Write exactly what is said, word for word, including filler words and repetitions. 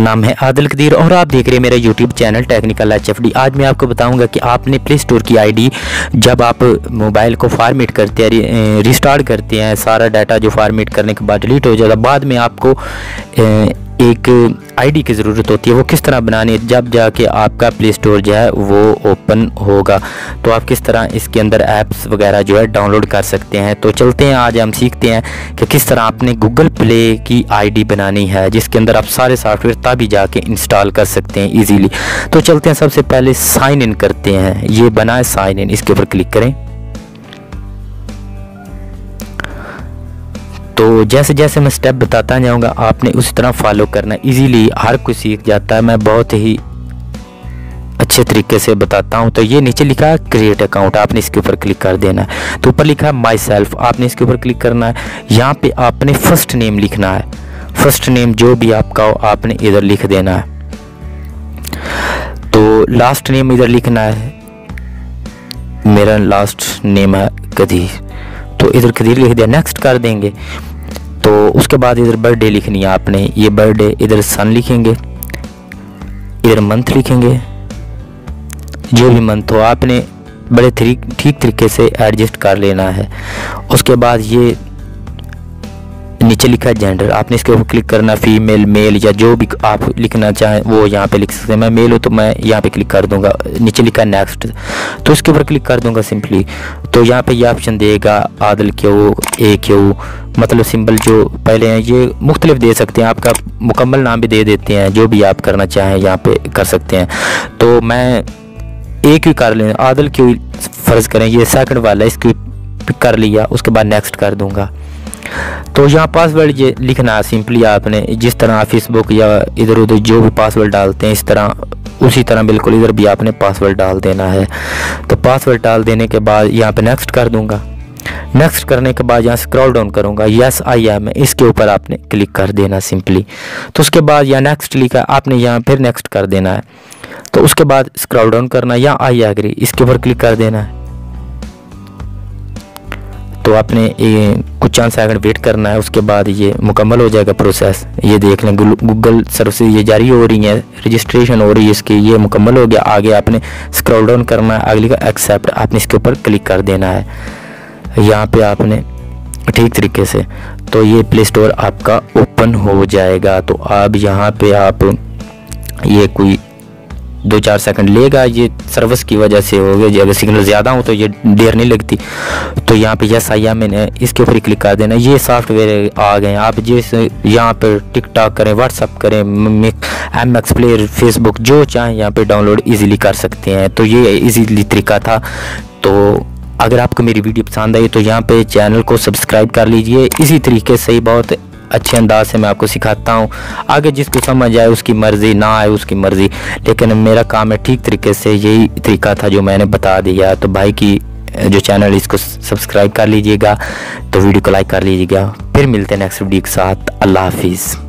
नाम है आदिल कदीर और आप देख रहे हैं मेरा YouTube channel technical H F D. आज मैं आपको बताऊंगा कि आपने प्ले स्टोर की आईडी जब आप मोबाइल को फॉर्मेट करते हैं, रिस्टार्ट करते हैं, सारा डाटा जो फॉर्मेट करने के बाद डिलीट हो जाता है, बाद में आपको एक आईडी की ज़रूरत होती है, वो किस तरह बनानी है जब जाके आपका प्ले स्टोर जो है वो ओपन होगा। तो आप किस तरह इसके अंदर ऐप्स वगैरह जो है डाउनलोड कर सकते हैं। तो चलते हैं, आज हम सीखते हैं कि किस तरह आपने गूगल प्ले की आईडी बनानी है जिसके अंदर आप सारे सॉफ्टवेयर तभी जाके इंस्टॉल कर सकते हैं इजीली। तो चलते हैं, सबसे पहले साइन इन करते हैं। ये बना है साइन इन, इसके ऊपर क्लिक करें। तो जैसे जैसे मैं स्टेप बताता जाऊंगा आपने उसी तरह फॉलो करना है। इजीली हर कोई सीख जाता है, मैं बहुत ही अच्छे तरीके से बताता हूं। तो ये नीचे लिखा है क्रिएट अकाउंट, आपने इसके ऊपर क्लिक कर देना है। तो ऊपर लिखा है माई सेल्फ, आपने इसके ऊपर क्लिक करना है। यहाँ पे आपने फर्स्ट नेम लिखना है, फर्स्ट नेम जो भी आपका हो आपने इधर लिख देना है। तो लास्ट नेम इधर लिखना है, मेरा लास्ट नेम है कदीर, तो इधर कदीर लिख दिया, नेक्स्ट कर देंगे। तो उसके बाद इधर बर्थडे लिखनी है आपने, ये बर्थडे, इधर सन लिखेंगे, इधर मंथ लिखेंगे, जो भी मंथ हो आपने बड़े ठीक तरीके से एडजस्ट कर लेना है। उसके बाद ये नीचे लिखा है जेंडर, आपने इसके ऊपर क्लिक करना, फीमेल मेल या जो भी आप लिखना चाहें वो यहाँ पे लिख सकते हैं। मैं मेल हूँ तो मैं यहाँ पे क्लिक कर दूंगा। नीचे लिखा है नेक्स्ट, तो इसके ऊपर क्लिक कर दूंगा सिंपली। तो यहाँ पे ये ऑप्शन देगा आदिल क्यों, ए क्यों, मतलब सिंबल जो पहले हैं ये मुख्तलिफ दे सकते हैं, आपका मुकम्मल नाम भी दे देते हैं, जो भी आप करना चाहें यहाँ पे कर सकते हैं। तो मैं ए क्यों कर लें, आदिल क्यों फ़र्ज़ करें, ये सेकंड वाला इसको पिक कर लिया, उसके बाद नेक्स्ट कर दूंगा। तो यहाँ पासवर्ड ये लिखना है सिंपली, आपने जिस तरह फेसबुक या इधर उधर जो भी पासवर्ड डालते हैं इस तरह उसी तरह बिल्कुल इधर भी आपने पासवर्ड डाल देना है। तो पासवर्ड डाल देने के बाद यहाँ पे नेक्स्ट कर दूंगा। नेक्स्ट करने के बाद यहाँ स्क्रॉल डाउन करूँगा, यस आई एम, इसके ऊपर आपने क्लिक कर देना सिंपली। तो उसके बाद यहाँ नेक्स्ट लिखा आपने यहाँ फिर नेक्स्ट कर देना है। तो उसके बाद स्क्रॉल डाउन करना, यहाँ आई एग्री, इसके ऊपर क्लिक कर देना है। तो आपने ये कुछ चंद सेकंड वेट करना है, उसके बाद ये मुकम्मल हो जाएगा प्रोसेस। ये देख लें गूगल सर्विसेज ये जारी हो रही है, रजिस्ट्रेशन हो रही है इसकी, ये मुकम्मल हो गया। आगे आपने स्क्रॉल डाउन करना है, अगली का एक्सेप्ट, आपने इसके ऊपर क्लिक कर देना है यहाँ पे आपने ठीक तरीके से। तो ये प्ले स्टोर आपका ओपन हो जाएगा। तो अब यहाँ पे आप ये कोई दो चार सेकंड लेगा, ये सर्विस की वजह से हो गया, अगर सिग्नल ज़्यादा हो तो ये देर नहीं लगती। तो यहाँ पे यस आई एम मैंने इसके ऊपर क्लिक कर देना। ये सॉफ्टवेयर आ गए हैं, आप जैसे यहाँ पर टिकटॉक करें, व्हाट्सअप करें, एम एक्स प्लेयर, फेसबुक जो चाहें यहाँ पे डाउनलोड इजीली कर सकते हैं। तो ये इजीली तरीका था। तो अगर आपको मेरी वीडियो पसंद आई तो यहाँ पे चैनल को सब्सक्राइब कर लीजिए। इसी तरीके से ही बहुत अच्छे अंदाज से मैं आपको सिखाता हूँ। आगे जिसको समझ आए उसकी मर्ज़ी, ना आए उसकी मर्ज़ी, लेकिन मेरा काम है ठीक तरीके से, यही तरीका था जो मैंने बता दिया। तो भाई की जो चैनल इसको सब्सक्राइब कर लीजिएगा, तो वीडियो को लाइक कर लीजिएगा। फिर मिलते हैं नेक्स्ट वीडियो के साथ। अल्लाह हाफिज़।